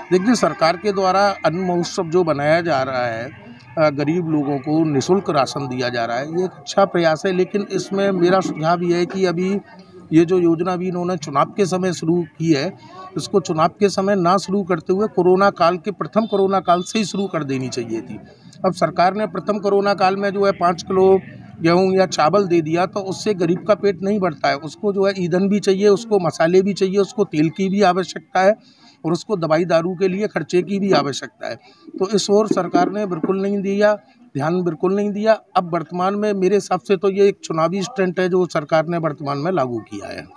देखिए, सरकार के द्वारा अन्न महोत्सव जो बनाया जा रहा है, गरीब लोगों को निःशुल्क राशन दिया जा रहा है, ये एक अच्छा प्रयास है। लेकिन इसमें मेरा सुझाव ये है कि अभी ये जो योजना भी इन्होंने चुनाव के समय शुरू की है, इसको चुनाव के समय ना शुरू करते हुए कोरोना काल के प्रथम कोरोना काल से ही शुरू कर देनी चाहिए थी। अब सरकार ने प्रथम कोरोना काल में जो है 5 किलो गेहूँ या चावल दे दिया, तो उससे गरीब का पेट नहीं भरता है। उसको जो है ईंधन भी चाहिए, उसको मसाले भी चाहिए, उसको तेल की भी आवश्यकता है और उसको दवाई दारू के लिए खर्चे की भी आवश्यकता है। तो इस ओर सरकार ने बिल्कुल नहीं दिया, ध्यान बिल्कुल नहीं दिया। अब वर्तमान में मेरे हिसाब से तो ये एक चुनावी स्टंट है जो सरकार ने वर्तमान में लागू किया है।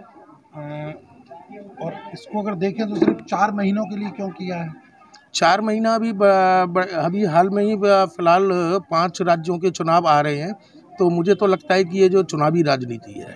और इसको अगर देखें तो सिर्फ 4 महीनों के लिए क्यों किया है? 4 महीना अभी हाल में ही फिलहाल 5 राज्यों के चुनाव आ रहे हैं, तो मुझे तो लगता है कि ये जो चुनावी राजनीति है।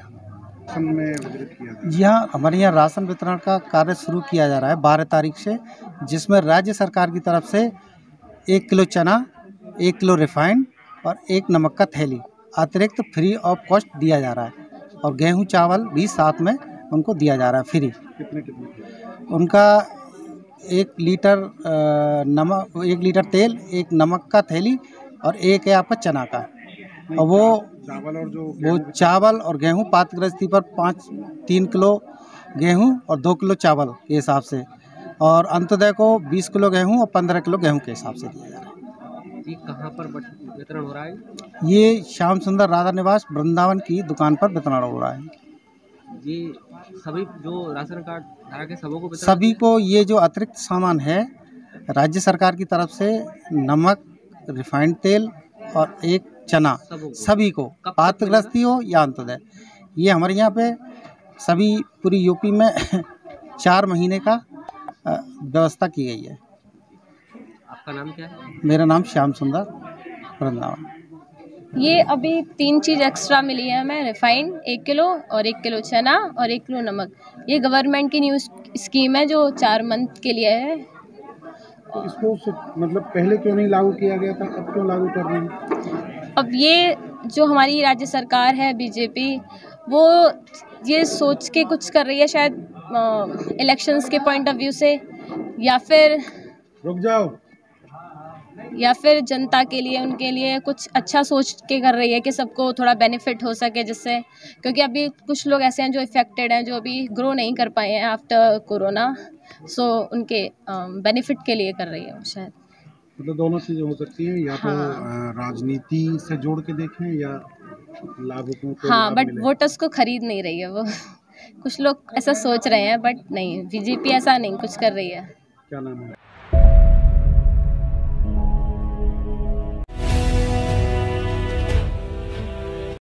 जी हाँ, हमारे यहाँ राशन वितरण का कार्य शुरू किया जा रहा है 12 तारीख से, जिसमें राज्य सरकार की तरफ से 1 किलो चना, 1 किलो रिफाइंड और 1 नमक का थैली अतिरिक्त फ्री ऑफ कॉस्ट दिया जा रहा है और गेहूँ चावल भी साथ में उनको दिया जा रहा है फ्री। कितने? उनका 1 लीटर 1 लीटर तेल, 1 नमक का थैली और 1 है आपका चना का। और वो चावल और गेहूँ पात्रगृहस्थी पर 3 किलो गेहूँ और 2 किलो चावल के हिसाब से, और अंत्योदय को 20 किलो गेहूँ और 15 किलो गेहूँ के हिसाब से दिया जा रहा है। ये कहाँ पर वितरण हो रहा है? ये श्याम सुंदर राधा निवास वृंदावन की दुकान पर वितरण हो रहा है। ये सभी जो राशन कार्ड धारक है सबों को सभी को ये जो अतिरिक्त सामान है राज्य सरकार की तरफ से, नमक, रिफाइंड तेल और 1 चना, सभी को पात्रगृहस्थी हो या अंत्योदय, ये हमारे यहाँ पे सभी पूरी यूपी में 4 महीने का व्यवस्था की गई है। आपका नाम क्या है? मेरा नाम श्याम सुंदर वृंदावन। ये अभी 3 चीज़ एक्स्ट्रा मिली है हमें, रिफाइंड 1 किलो और 1 किलो चना और 1 किलो नमक। ये गवर्नमेंट की न्यू स्कीम है जो 4 मंथ के लिए है। तो इसको मतलब पहले क्यों नहीं लागू किया गया था, अब क्यों लागू कर रहे हैं? अब ये जो हमारी राज्य सरकार है बीजेपी, वो ये सोच के कुछ कर रही है शायद इलेक्शंस के पॉइंट ऑफ व्यू से, या फिर जनता के लिए, उनके लिए कुछ अच्छा सोच के कर रही है कि सबको थोड़ा बेनिफिट हो सके, जिससे क्योंकि अभी कुछ लोग ऐसे हैं जो इफ़ेक्टेड हैं, जो अभी ग्रो नहीं कर पाए हैं आफ्टर कोरोना, सो उनके बेनिफिट के लिए कर रही है शायद। मतलब दोनों चीज़ें हो सकती हैं, या तो राजनीति से जोड़ के देखें या लाभुकों को। हाँ, बट वोटर्स को खरीद नहीं रही है वो। कुछ लोग ऐसा सोच रहे हैं, बट नहीं, बीजेपी ऐसा नहीं कुछ कर रही है। क्या नाम है?